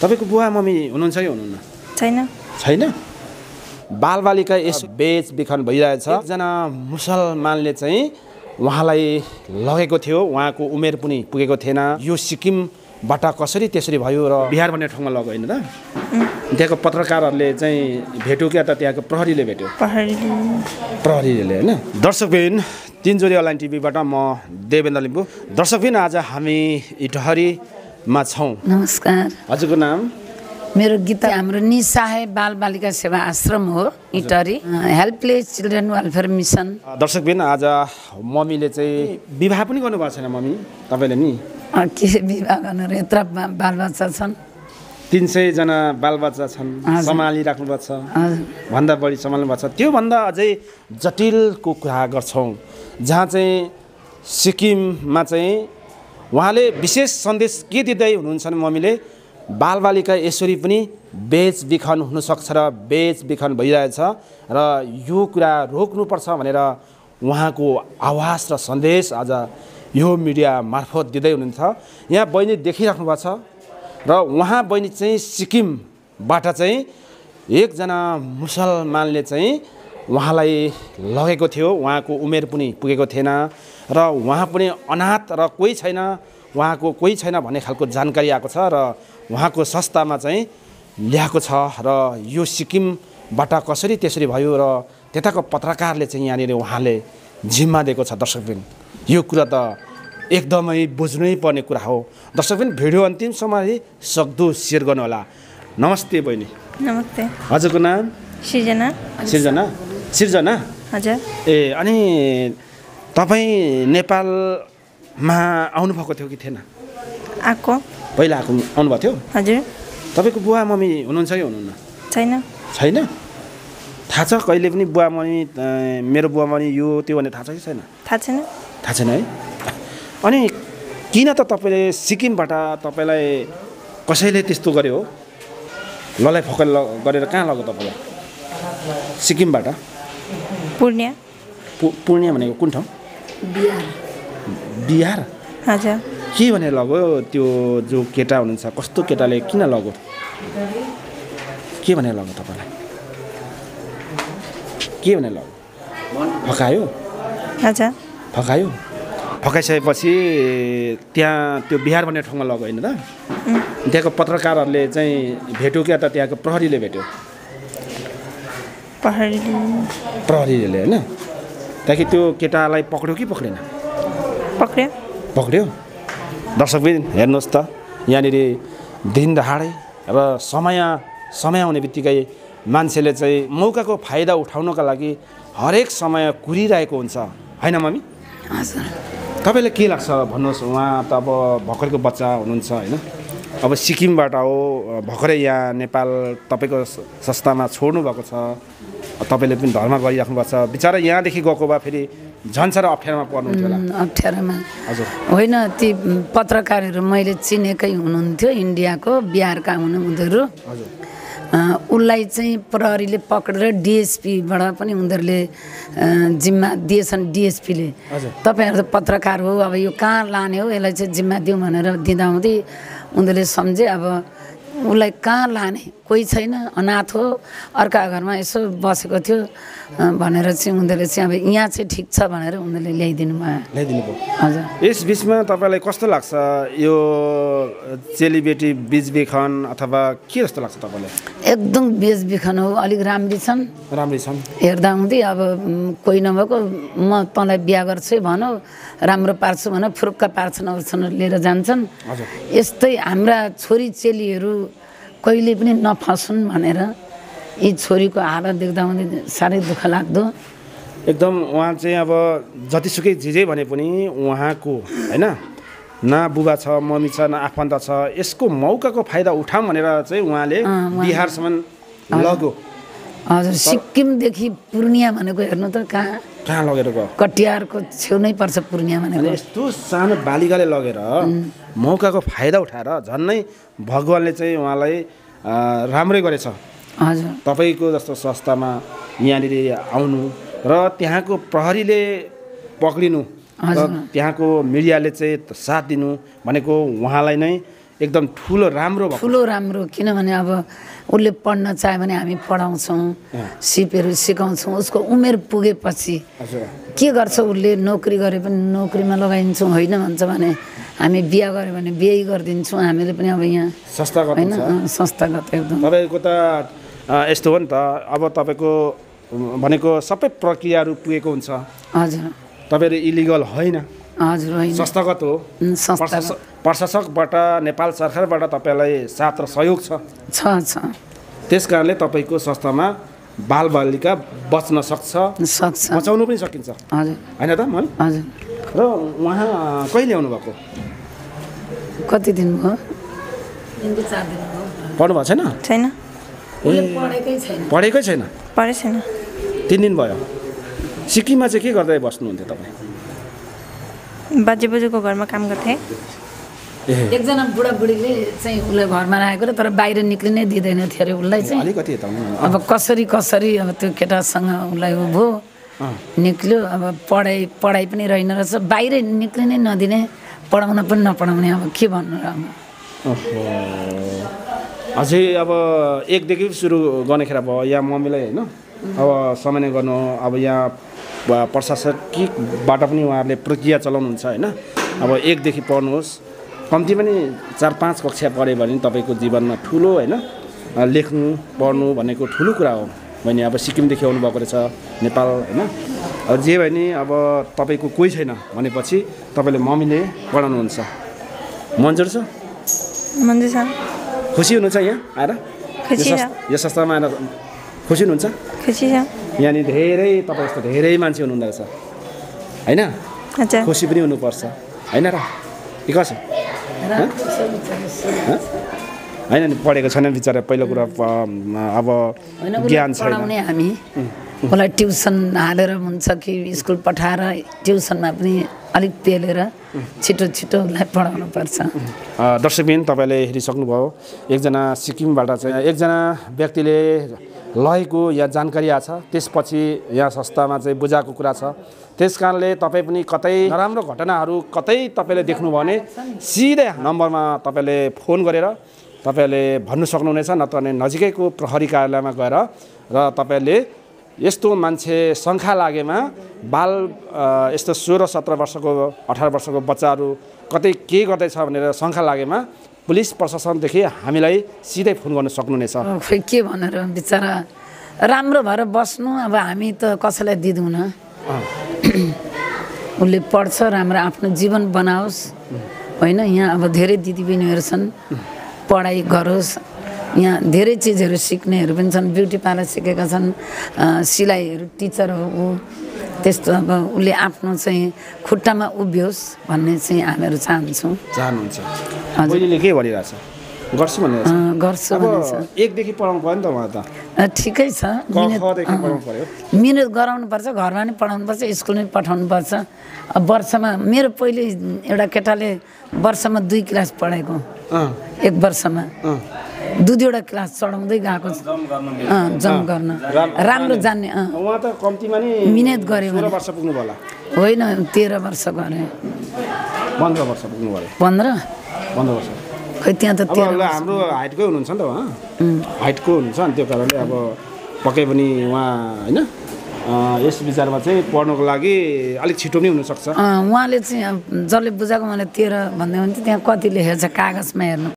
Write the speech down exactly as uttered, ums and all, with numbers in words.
तपाईको बुवा मम्मी हुनुहुन्छ कि हुनुहुन्न? छैन छैन। बालबालिका यस बेच बिखन भइरहेछ। एकजना मुसलमानले चाहिँ उहाँलाई लगेको थियो, उहाँको उमेर पनि पुगेको थिएन। यो सिक्किमबाट कसरी त्यसरी भयो र बिहार भन्ने ठाउँमा लग्यो होइन त? त्यहाँको पत्रकारहरूले चाहिँ भेट्यो क्या त? त्यहाँको प्रहरीले भेट्यो? प्रहरीले होइन। दर्शकबिन, तीनजोडी अनलाइन टिभीबाट म देवेन्द्र लिम्बू। दर्शकबिन, आज हामी रtहरमा छौँ। नमस्कार। हजुरको नाम? मेरो गीता। हाम्रो निसाहे बाल बालिका सेवा आश्रम हो Itahari, helpless children welfare mission. दर्शकबिन, आज मम्मीले चाहिँ विवाह पनि गर्नुभएको छैन मम्मी तपाईँले नि? के विवाह गर्नु र यत्र बालबच्चा छन्, तीन सयजना बालबच्चा छन्, सम्हालिराख्नु भएको छ, भन्दा बढी सम्हाल्नु भएको छ। त्योभन्दा अझै जटिलको कुरा गर्छौँ, जहाँ चाहिँ सिक्किममा चाहिँ उहाँले विशेष सन्देश के दिँदै हुनुहुन्छ भने मम्मीले बालबालिका यसरी पनि बेच बिखन हुनसक्छ र बेच बिखन भइरहेछ र यो कुरा रोक्नुपर्छ भनेर उहाँको आवाज र सन्देश आज यो मिडिया मार्फत दिँदै हुनुहुन्छ। यहाँ बहिनी देखिराख्नु भएको छ र उहाँ बहिनी चाहिँ सिक्किमबाट चाहिँ एकजना मुसलमानले चाहिँ उहाँलाई लगेको थियो, उहाँको उमेर पनि पुगेको थिएन र उहाँ पनि अनाथ र कोही छैन, उहाँको कोही छैन भन्ने खालको जानकारी आएको छ र उहाँको संस्थामा चाहिँ ल्याएको छ र यो सिक्किमबाट कसरी त्यसरी भयो र त्यताको पत्रकारले चाहिँ यहाँनिर उहाँले जिम्मा दिएको छ। दर्शकबिन, यो कुरा त एकदमै बुझ्नै पर्ने कुरा हो। दर्शकबिन, भिडियो अन्तिमसम्म सक्दो सेयर गर्नुहोला। नमस्ते बहिनी। नमस्ते। हजुरको नाम? सृजना। सृजना? सृजना? हजुर। ए, अनि तपाईँ नेपालमा आउनुभएको थियो कि थिएन? आएको। पहिला आएको आउनुभएको थियो? हजुर। तपाईँको बुवा मम्मी हुनुहुन्छ कि हुनुहुन्न? छैन। छैन? थाहा छ कहिले पनि बुवा मम्मी, मेरो बुवा मम्मी यो त्यो भने थाहा छ कि छैन? थाहा छैन। थाहा छैन है? अनि किन त तपाईँले सिक्किमबाट तपाईँलाई कसैले त्यस्तो गर्यो हो? ललाइ फकाइ गरेर कहाँ लग्यो तपाईँलाई सिक्किमबाट? पूर्णिया। पूर्णिया भनेको कुन ठाउँ? बिहार। बिहार? हजुर। के भनेर लग्यो त्यो जो केटा हुनुहुन्छ? कस्तो केटाले किन लग्यो? के भनेर लग्यो तपाईँलाई? के भनेर लग्यो? फकायो? हजुर। फकायो? फकाइसकेपछि त्यहाँ त्यो बिहार भन्ने ठाउँमा लग्यो होइन त? त्यहाँको पत्रकारहरूले चाहिँ भेट्यो क्या त? त्यहाँको प्रहरीले भेट्यो? प्रहरीले प्रहरीले होइन? त्यहाँदेखि त्यो केटालाई पक्रियो कि पक्रेन? पक्रियो। पक्रियो। दर्शकबिन, हेर्नुहोस् त, यहाँनिर दिन दहाडै र समय समय आउने बित्तिकै मान्छेले चाहिँ मौकाको फाइदा उठाउनका लागि हरेक समय कुरिरहेको हुन्छ होइन मम्मी? हजुर। तपाईँलाई के लाग्छ भन्नुहोस्? उहाँ त अब भर्खरको बच्चा हुनुहुन्छ होइन? अब सिक्किमबाट हो, भर्खरै यहाँ नेपाल तपाईँको संस्थामा छोड्नु भएको छ, तपाईँले पनि धर्म गरिराख्नु भएको छ। बिचरा यहाँदेखि गएको भए फेरि झन् साह्रो अप्ठ्यारोमा पर्नुहुन्थ्यो होला। अप्ठ्यारोमा हजुर होइन, ती पत्रकारहरू मैले चिनेकै हुनुहुन्थ्यो, इन्डियाको बिहारका हुनु उनीहरू। हजुर। उसलाई चाहिँ प्रहरीले पक्रेर डिएसपीबाट पनि उनीहरूले जिम्मा दिएछन्। डिएसपीले तपाईँहरू त पत्रकार हो, अब यो कहाँ लाने हो, यसलाई चाहिँ जिम्मा दिउँ भनेर दिँदाहुँदै उनीहरूले सम्झे अब उसलाई कहाँ लाने, कोही छैन, अनाथ हो, अर्का घरमा यसो बसेको थियो भनेर चाहिँ उनीहरूले चाहिँ अब यहाँ चाहिँ ठिक छ भनेर उनीहरूले ल्याइदिनु भयो। ल्याइदिनु भयो। हजुर। यस बिचमा तपाईँलाई कस्तो लाग्छ यो चेलीबेटी बिचबिखन अथवा के जस्तो लाग्छ तपाईँलाई? एकदम बेचबिखन हो, अलिक राम्री छन्, राम्रै छन्। हेर्दा हुँदै अब कोही नभएको म तँलाई बिहा गर्छु भनौ, राम्रो पार्छु भन, फुरुक्का पार्छन् ओर्छन् लिएर जान्छन्। यस्तै हाम्रा छोरी चेलीहरू कहिले पनि नफसुन् भनेर यी छोरीको हालत देख्दा हुँदै साह्रै दुःख लाग्दो। एकदम उहाँ चाहिँ अब जतिसुकै जे जे भने पनि उहाँको होइन, न बुबा छ, मम्मी छ, न आफन्त छ, यसको मौकाको फाइदा उठाऊँ भनेर चाहिँ उहाँले बिहारसम्म लग्यो। हजुर। सिक्किमदेखि पूर्णिया भनेको हेर्नु त कहाँ कहाँ लगेर गयो? कटिहारको छेउ नै पर्छ पूर्णिया भनेको। यस्तो सानो बालिकाले लगेर मौकाको फाइदा उठाएर झन्नै भगवान्ले चाहिँ उहाँलाई राम्रै गरेछ। हजुर। तपाईँको जस्तो संस्थामा यहाँनिर आउनु र त्यहाँको प्रहरीले पक्रिनु र त्यहाँको मिडियाले चाहिँ साथ दिनु भनेको उहाँलाई नै एकदम ठुलो राम्रो भएको ठुलो राम्रो किनभने अब उसले पढ्न चाह्यो भने हामी पढाउँछौँ सिपहरू सिकाउँछौँ उसको उमेर पुगेपछि के गर्छ उसले नोकरी गरे पनि नोकरीमा लगाइदिन्छौँ होइन भन्छ भने हामी बिहा गऱ्यो भने बिहे गरिदिन्छौँ हामीले पनि अब यहाँ संस्थागत होइन संस्थागत एकदम तपाईँको त यस्तो हो नि त अब तपाईँको भनेको सबै प्रक्रियाहरू पुगेको हुन्छ हजुर तपाईँहरू इलिगल होइन हजुर होइन संस्थागत हो संस्थागत प्रशासकबाट नेपाल सरकारबाट तपाईँलाई साथ र सहयोग छ छ छ त्यस कारणले तपाईँको संस्थामा बालबालिका बच्न सक्छ सक्छ बचाउनु पनि सकिन्छ हजुर होइन त मन हजुर र उहाँ कहिले आउनुभएको कति दिन भयो चार दिन भयो पढ्नु भएको छैन छैन पढेकै छैन पढेकै छैन पढे छैन तिन दिन भयो सिक्किममा चाहिँ के गर्दै बस्नुहुन्थ्यो तपाईँ बाजे बोजूको घरमा काम गर्थेँ एकजना बुढाबुढीले चाहिँ उसलाई घरमा राखेको र तर बाहिर निक्लिनै दिँदैन थियो अरे उसलाई चाहिँ अलिकति यता आउनु। अब कसरी कसरी अब त्यो केटासँग उसलाई उ भयो निक्ल्यो अब पढाइ पढाइ पनि रहेन रहेछ बाहिर निक्लिनै नदिने पढाउन पनि नपढाउने अब के भन्नु र अझै अब एकदेखि सुरु गर्ने खेर भयो यहाँ मम्मीलाई होइन अब सामान्य गर्नु अब यहाँ प्रशासकीयबाट पनि उहाँहरूले प्रक्रिया चलाउनुहुन्छ होइन अब एकदेखि पढ्नुहोस् कम्ती पनि चार पाँच कक्षा पढ्यो भने तपाईँको जीवनमा ठुलो होइन लेख्नु पढ्नु भनेको ठुलो कुरा हो भने अब सिक्किमदेखि आउनुभएको रहेछ नेपाल होइन अब जे भयो नि अब तपाईँको कोही छैन भनेपछि तपाईँले मम्मीले पढाउनुहुन्छ मन्जुर छ मन्जुर छ खुसी हुनुहुन्छ यहाँ आएर खुसी छ यो संस्थामा आएर खुसी हुनुहुन्छ खुसी छ यहाँनिर धेरै तपाईँ जस्तो धेरै मान्छे हुनुहुँदो रहेछ होइन अच्छा खुसी पनि हुनुपर्छ होइन र के कसो होइन नि पढेको छैन बिचरा पहिलो कुरा अब ज्ञान छैन पढाउने हामी उसलाई ट्युसन हालेर हुन्छ कि स्कुल पठाएर ट्युसनमा पनि अलिक पेलेर छिटो छिटो उसलाई पढाउनु पर्छ दर्शकबिन तपाईँले हेरिसक्नुभयो एकजना सिक्किमबाट चाहिँ एकजना व्यक्तिले लगेको या जानकारी आछ त्यसपछि यहाँ संस्थामा चाहिँ बुझाएको कुरा छ त्यस कारणले तपाईँ पनि कतै नराम्रो घटनाहरू कतै तपाईँले देख्नुभयो भने सिधै नम्बरमा तपाईँले फोन गरेर तपाईँले भन्नु सक्नुहुनेछ नत्र भने नजिकैको प्रहरी कार्यालयमा गएर र तपाईँले यस्तो मान्छे शङ्का लागेमा बाल यस्तो सोह्र सत्र वर्षको अठार वर्षको बच्चाहरू कतै के गर्दैछ भनेर शङ्का लागेमा पुलिस प्रशासनदेखि हामीलाई सिधै फोन गर्न सक्नुहुनेछ खोइ के भनेर बिचरा राम्रो भएर बस्नु अब हामी त कसैलाई दिँदैनौँ उसले पढ्छ राम्रो आफ्नो जीवन बनाओस् होइन यहाँ अब धेरै दिदीबहिनीहरू छन् पढाइ गरोस् यहाँ धेरै चिजहरू सिक्नेहरू पनि छन् ब्युटी पार्लर सिकेका छन् सिलाइहरू टिचर हो ऊ त्यस्तो अब उसले आफ्नो चाहिँ खुट्टामा उभियोस् भन्ने चाहिँ हामीहरू चाहन्छौँ चाहनुहुन्छ बहिनीले के भनिरहेछ गर्छु भन्ने गर्छु अब एकदेखि पढाउनु पर्यो नि त उहाँ त ठिकै छ मिहिनेत गराउनु पर्छ घरमा नि पढाउनु पर्छ स्कुल नि पठाउनु पर्छ अब वर्षमा मेरो पहिले एउटा केटाले वर्षमा दुई क्लास पढाएको एक वर्षमा दुई दुईवटा क्लास चढाउँदै गएको जम गर्न राम्रो जान्ने उहाँ त कम्तीमा नि मिहिनेत गऱ्यो भने वर्ष पुग्नु होला होइन तेह्र वर्ष गरेँ पन्ध्र वर्ष पुग्नु भयो पन्ध्र पन्ध्र वर्ष खै त्यहाँ त हाम्रो हाइटकै हुनुहुन्छ नि त उहाँ हाइटको हुनुहुन्छ नि त्यो कारणले अब पक्कै पनि उहाँ होइन यस विचारमा चाहिँ पढ्नुको लागि अलिक छिटो नै हुनसक्छ उहाँले चाहिँ जसले बुझाएको मलाई तेह्र भन्दै हुन्थ्यो त्यहाँ कति लेखेको छ कागजमा हेर्नु